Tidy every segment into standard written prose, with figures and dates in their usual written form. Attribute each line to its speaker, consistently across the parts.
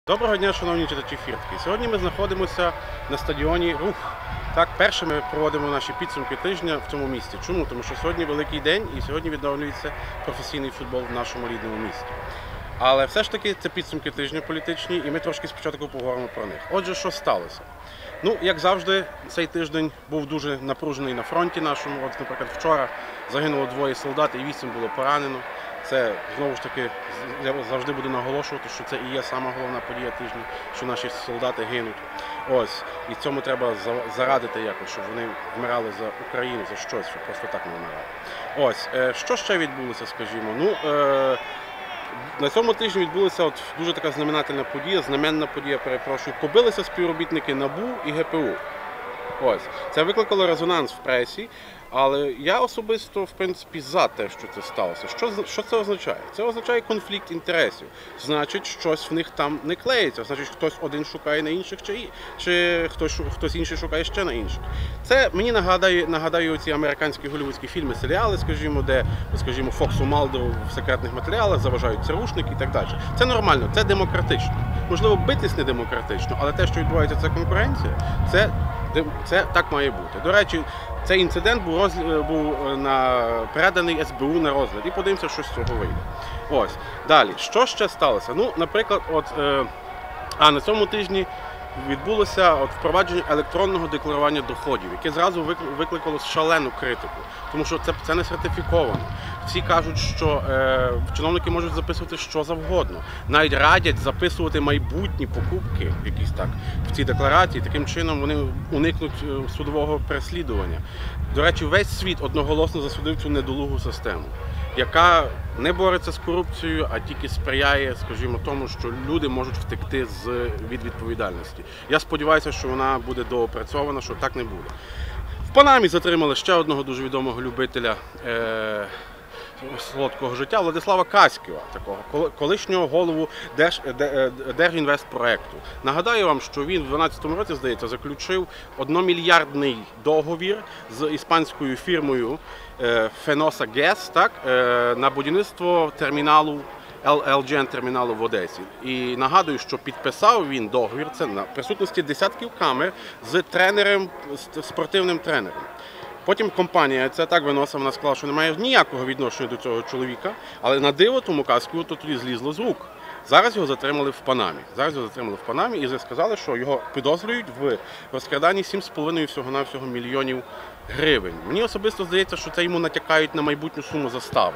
Speaker 1: Доброго дня, шановні читачі Фіртки. Сьогодні ми знаходимося на стадіоні Рух. Так, перше ми проводимо наші підсумки тижня в цьому місті. Чому? Тому що сьогодні великий день і сьогодні відновлюється професійний футбол в нашому рідному місті. Але все ж таки це підсумки тижня політичні і ми трошки спочатку поговоримо про них. Отже, що сталося? Ну, як завжди, цей тиждень був дуже напружений на фронті нашому. От, наприклад, вчора загинуло 2 солдат і 8 було поранено. Це, знову ж таки, я завжди буду наголошувати, що це і є сама головна подія тижня, що наші солдати гинуть. Ось. І цьому треба зарадити якось, щоб вони вмирали за Україну, за щось, щоб просто так не вмирали. Ось. Що ще відбулося, скажімо? Ну, на цьому тижні відбулася дуже така знаменна подія, перепрошую. Побилися співробітники НАБУ і ГПУ. Ось. Це викликало резонанс в пресі, але я особисто, в принципі, за те, що це сталося. Що це означає? Це означає конфлікт інтересів. Значить, щось в них там не клеїться. Значить, хтось один шукає на інших, чи хтось інший шукає ще на інших. Це мені нагадає ці американські голлівудські фільми, серіали, скажімо, де, скажімо, Фоксу Малдеру в секретних матеріалах заважають царушники і так далі. Це нормально, це демократично. Можливо, битись не демократично, але те, що відбувається, це конкуренція, це так має бути. До речі, цей інцидент був переданий СБУ на розгляд. І подивимося, що з цього вийде. Ось. Далі. Що ще сталося? Ну, наприклад, на цьому тижні відбулося впровадження електронного декларування доходів, яке зразу викликало шалену критику, тому що це не сертифіковано. Всі кажуть, що чиновники можуть записувати що завгодно. Навіть радять записувати майбутні покупки якісь так в цій декларації. Таким чином вони уникнуть судового переслідування. До речі, весь світ одноголосно засудив цю недолугу систему, яка не бореться з корупцією, а тільки сприяє, скажімо, тому, що люди можуть втекти від відповідальності. Я сподіваюся, що вона буде доопрацьована, що так не буде. В Панамі затримали ще одного дуже відомого любителя солодкого життя Владислава Каськіва, такого колишнього голову Держінвестпроекту. Нагадаю вам, що він в 2012 році, здається, заключив 1-мільярдний договір з іспанською фірмою Феноса Гес, так, на будівництво терміналу LNG-терміналу в Одесі. І нагадую, що підписав він договір, це на присутності десятків камер з спортивним тренером. Потім компанія це так виносила, вона сказала, що не має ніякого відношення до цього чоловіка, але на диво тому Каськіву то тоді злізло з рук. Зараз його затримали в Панамі. І сказали, що його підозрюють в розкраданні 7,5 всього-навсього мільйонів гривень. Мені особисто здається, що це йому натякають на майбутню суму застави.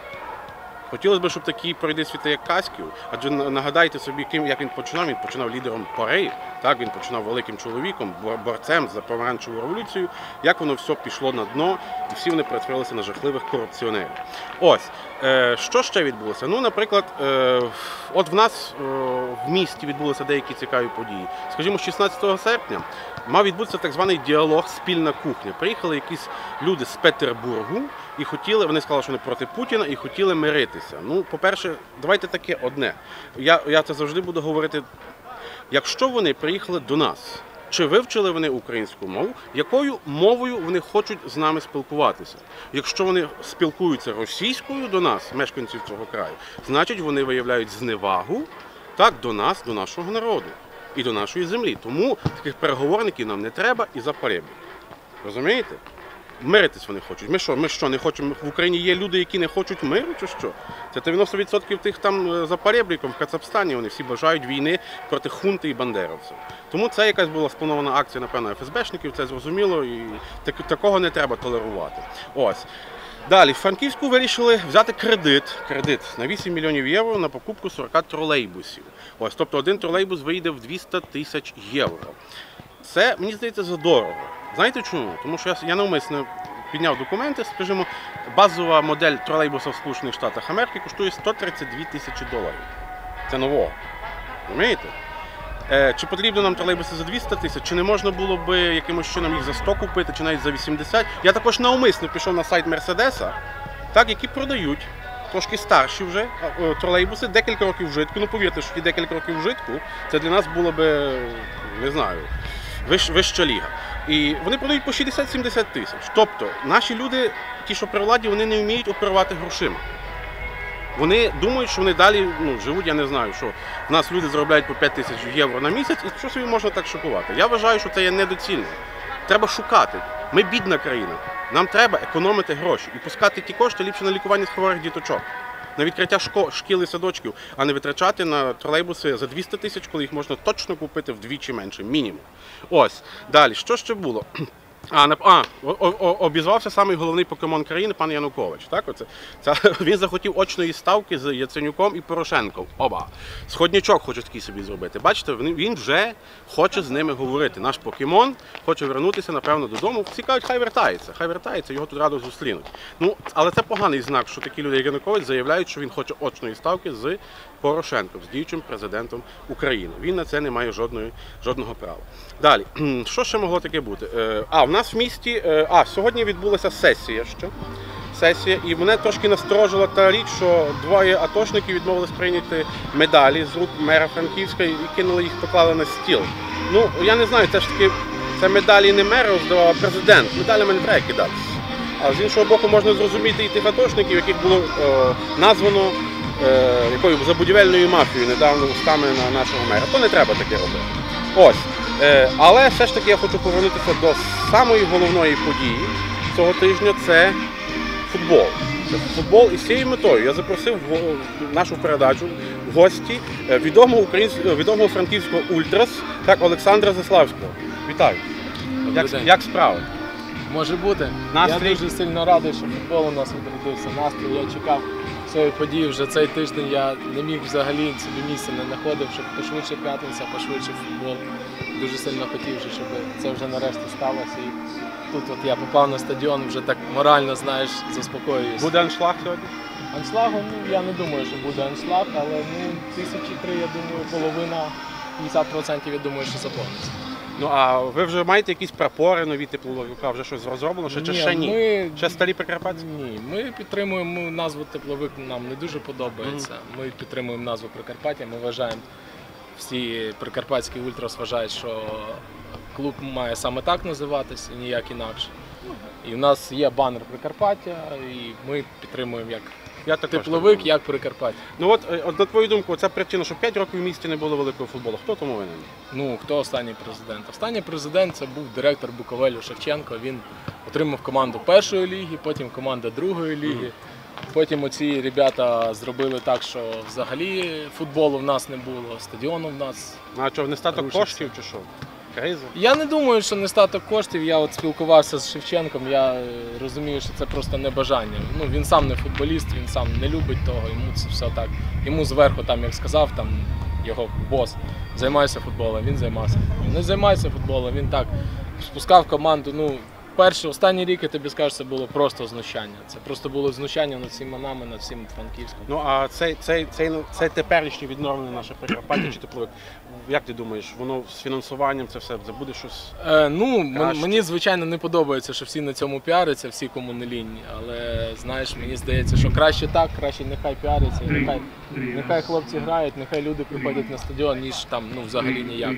Speaker 1: Хотілося б, щоб такі пройди світи, як Каськів, адже нагадайте собі, як він починав. Він починав лідером ПОРИ, так, він починав великим чоловіком, борцем за помаранчеву революцію, як воно все пішло на дно, і всі вони перетворилися на жахливих корупціонерів. Ось, що ще відбулося? Ну, наприклад, от в нас в місті відбулися деякі цікаві події. Скажімо, 16 серпня мав відбутися так званий діалог «Спільна кухня». Приїхали якісь люди з Петербургу, і вони сказали, що вони проти Путіна і хотіли миритися. Ну, по-перше, давайте таке одне. Я це завжди буду говорити. Якщо вони приїхали до нас, чи вивчили вони українську мову, якою мовою вони хочуть з нами спілкуватися? Якщо вони спілкуються російською до нас, мешканців цього краю, значить вони виявляють зневагу так, до нас, до нашого народу і до нашої землі. Тому таких переговорників нам не треба і за поребрик. Розумієте? Миритись вони хочуть. Ми що, не хочемо? В Україні є люди, які не хочуть миру, чи що? Це 90% тих там за поребриком в Кацапстані, вони всі бажають війни проти хунти і бандеровців. Тому це якась була спланована акція, напевно, ФСБшників, це зрозуміло, і такого не треба толерувати. Ось. Далі, в Франківську вирішили взяти кредит на 8 мільйонів євро на покупку 40 тролейбусів. Ось, тобто один тролейбус вийде в 200 тисяч євро. Це, мені здається, задорого. Знаєте чому? Тому що я навмисно підняв документи, скажімо, базова модель тролейбуса в Сполучених Штатах Америки коштує 132 тисячі доларів. Це нового. Розумієте? Чи потрібно нам тролейбуси за 200 тисяч, чи не можна було б якимось чином їх за 100 купити, чи навіть за 80. Я також навмисно пішов на сайт Мерседеса, так, які продають трошки старші вже тролейбуси, декілька років вжитку. Ну, повірте, що ті декілька років вжитку, це для нас було б, не знаю, вища ліга. І вони продають по 60-70 тисяч. Тобто, наші люди, ті, що при владі, вони не вміють оперувати грошима. Вони думають, що вони далі живуть, я не знаю, що в нас люди заробляють по 5 тисяч євро на місяць, і що собі можна так шокувати. Я вважаю, що це є недоцільно. Треба шукати. Ми бідна країна. Нам треба економити гроші і пускати ті кошти ліпше на лікування хворих діточок, на відкриття шкіл і садочків, а не витрачати на тролейбуси за 200 тисяч, коли їх можна точно купити вдвічі менше, мінімум. Ось, далі, що ще було? Обізвався самий головний покемон країни, пан Янукович. Так? Він захотів очної ставки з Яценюком і Порошенком. Оба. Сходнячок хоче такий собі зробити. Бачите, він вже хоче з ними говорити. Наш покемон хоче вернутися, напевно, додому. Всі кажуть, хай вертається, його тут радо зустрінуть. Але це поганий знак, що такі люди, як Янукович, заявляють, що він хоче очної ставки з Порошенком, з діючим президентом України. Він на це не має жодного права. Далі, що ще могло таке бути? У нас в місті, сьогодні відбулася сесія ще. І мене трошки насторожила та річ, що двоє атошників відмовились прийняти медалі з рук мера Франківська і кинули їх, поклали на стіл. Я не знаю, це медалі не мера роздавав, а президент. Медалями не треба кидатися. А з іншого боку, можна зрозуміти і тих атошників, яких було названо якою забудівельною мафією недавно устами на нашого мера. То не треба таке робити. Ось. Але все ж таки я хочу повернутися до самої головної події цього тижня – це футбол. Це футбол, і з цією метою я запросив в нашу передачу в гості відомого франківського ультрас, так, Олександра Заславського. Вітаю. Як справи?
Speaker 2: Може бути.
Speaker 1: Настрій?
Speaker 2: Я дуже сильно радий, що футбол у нас відродився. Настрій, я чекав цієї події вже цей тиждень, я не міг взагалі собі місця не знаходив, щоб пошвидше п'ятниця, пошвидше футбол. Дуже сильно хотів, щоб це вже нарешті сталося. І тут я попав на стадіон, вже так морально, знаєш, заспокоююся.
Speaker 1: Буде аншлаг сьогодні?
Speaker 2: Аншлагу, я не думаю, що буде аншлаг, але 1003, я думаю, половина, 50% я думаю, що заповниться.
Speaker 1: А ви вже маєте якісь прапори, нові тепловики, вже щось розроблено, чи ще ні? Ще старі Прикарпатські?
Speaker 2: Ні, ми підтримуємо назву тепловик, нам не дуже подобається. Ми підтримуємо назву Прикарпаття, ми вважаємо, всі прикарпатські ультрас вважають, що клуб має саме так називатися і ніяк інакше. І в нас є банер Прикарпаття, і ми підтримуємо як тепловик, як Прикарпаття.
Speaker 1: На твою думку, це причина, що 5 років в місті не було великого футболу. Хто тому винен?
Speaker 2: Хто останній президент? Останній президент – це був директор Буковелю Шевченко. Він отримав команду першої ліги, потім команда другої ліги. Потім оці ребята зробили так, що взагалі футболу в нас не було, стадіону в нас.
Speaker 1: А що, нестаток коштів чи що? Криза?
Speaker 2: Я не думаю, що нестаток коштів. Я спілкувався з Шевченком, я розумію, що це просто небажання. Він сам не футболіст, він сам не любить того, йому це все так. Йому зверху, як сказав, його бос, займайся футболом, він займався. Не займається футболом, він так спускав команду. Останній рік, я тобі скажу, це було просто знущання. Це просто було знущання над всіма нами, над всім Франківськом.
Speaker 1: А це теперішнє відновлення наше Прикарпаття чи тепловик, як ти думаєш, воно з фінансуванням це все буде щось?
Speaker 2: Мені, звичайно, не подобається, що всі на цьому піаряться, всі кому не лінь. Але, знаєш, мені здається, що краще так, краще нехай піаряться, нехай хлопці грають, нехай люди приходять на стадіон, ніж взагалі ніяк.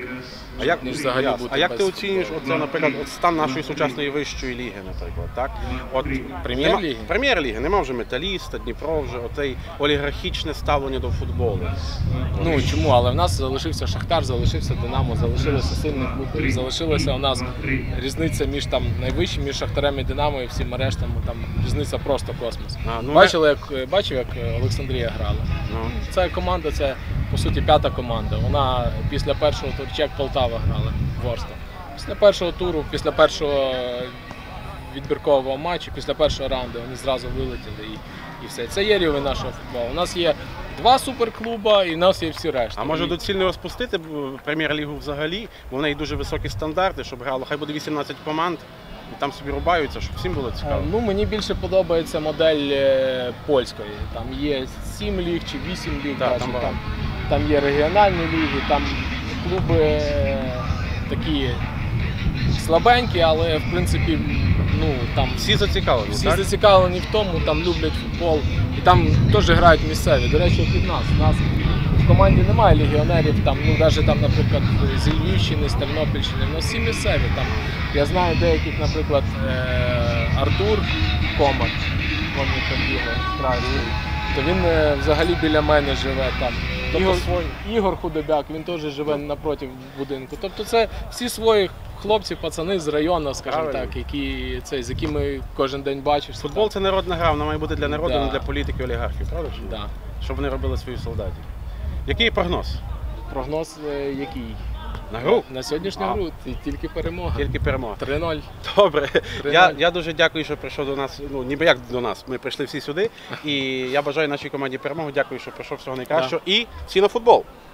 Speaker 1: А як ти оцінюєш, наприклад, стан нашої сучасної вищої ліги, наприклад, так?
Speaker 2: Прем'єр-ліги?
Speaker 1: Прем'єр-ліги, нема вже Металіста, Дніпро вже, олігархічне ставлення до футболу.
Speaker 2: Чому? Але в нас залишився Шахтар, залишився Динамо, залишилися сильні клуби, залишилася у нас різниця між найвищим, між Шахтарем і Динамо і всім рештами, різниця просто космос. Бачив, як Олександрія грала? Ця команда, це, по суті, 5-та команда. Вона після першого туру, як Полтава грала, Ворскла. Після першого туру, після першого відбіркового матчу, після першого раунду вони зразу вилетіли і все. Це є рівень нашого футболу. У нас є 2 суперклуба і в нас є всі решта.
Speaker 1: А може доцільно розпустити прем'єр-лігу взагалі, бо в неї дуже високі стандарти, щоб грало, хай буде 18 команд, і там собі рубаються, щоб всім було цікаво.
Speaker 2: Мені більше подобається модель польської. Там є 7 ліг чи 8 ліг, там є регіональні ліги, там клуби такі слабенькі, але в принципі там
Speaker 1: всі зацікавлені.
Speaker 2: Всі зацікавлені в тому, там люблять футбол і там теж грають місцеві. До речі, як і в нас. У нас в команді немає легіонерів, навіть наприклад, з Львівщини, з Тернопільщини, у нас всі місцеві. Я знаю деяких, наприклад, Артур Комар, Тобто він взагалі біля мене живе там. Тобто
Speaker 1: свій.
Speaker 2: Ігор Худобяк, він теж живе напроти будинку. Тобто це всі свої хлопці, пацани з району, скажімо
Speaker 1: Правильно.
Speaker 2: так, з якими кожен день бачишся.
Speaker 1: Футбол – це народна гра, вона має бути для народу,
Speaker 2: Да.
Speaker 1: не для політики, олігархів, правда? чи ні?
Speaker 2: Да.
Speaker 1: Щоб вони робили своїх солдатів. Який прогноз?
Speaker 2: Прогноз який?
Speaker 1: На гру?
Speaker 2: На сьогоднішню
Speaker 1: А.
Speaker 2: гру тільки перемога.
Speaker 1: Тільки перемога.
Speaker 2: 3-0.
Speaker 1: Добре.
Speaker 2: 3-0.
Speaker 1: Я дуже дякую, що прийшов до нас. Ну, ніби як до нас. Ми прийшли всі сюди. І я бажаю нашій команді перемогу. Дякую, що прийшов всього найкращого. І всі на футбол!